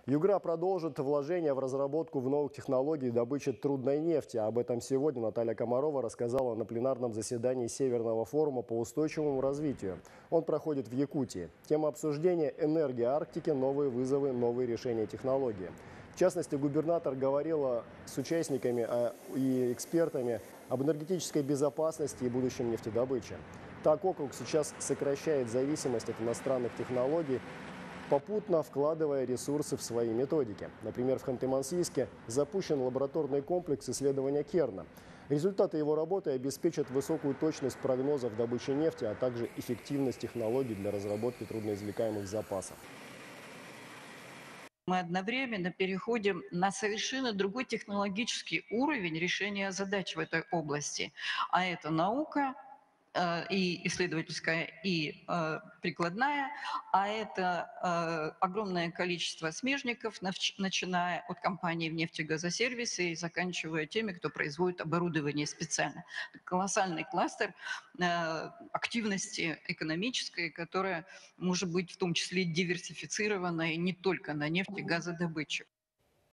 Югра продолжит вложения в разработку в новых технологий добычи трудной нефти. Об этом сегодня Наталья Комарова рассказала на пленарном заседании Северного форума по устойчивому развитию. Он проходит в Якутии. Тема обсуждения – энергия Арктики, новые вызовы, новые решения технологии. В частности, губернатор говорила с участниками и экспертами об энергетической безопасности и будущем нефтедобычи. Так, округ сейчас сокращает зависимость от иностранных технологий, попутно вкладывая ресурсы в свои методики. Например, в Ханты-Мансийске запущен лабораторный комплекс исследования Керна. Результаты его работы обеспечат высокую точность прогнозов добычи нефти, а также эффективность технологий для разработки трудноизвлекаемых запасов. Мы одновременно переходим на совершенно другой технологический уровень решения задач в этой области. А это наука, и исследовательская, и прикладная, а это огромное количество смежников, начиная от компаний в нефтегазосервисе и заканчивая теми, кто производит оборудование специально. Колоссальный кластер активности экономической, которая может быть в том числе диверсифицированной не только на нефть и газодобычу.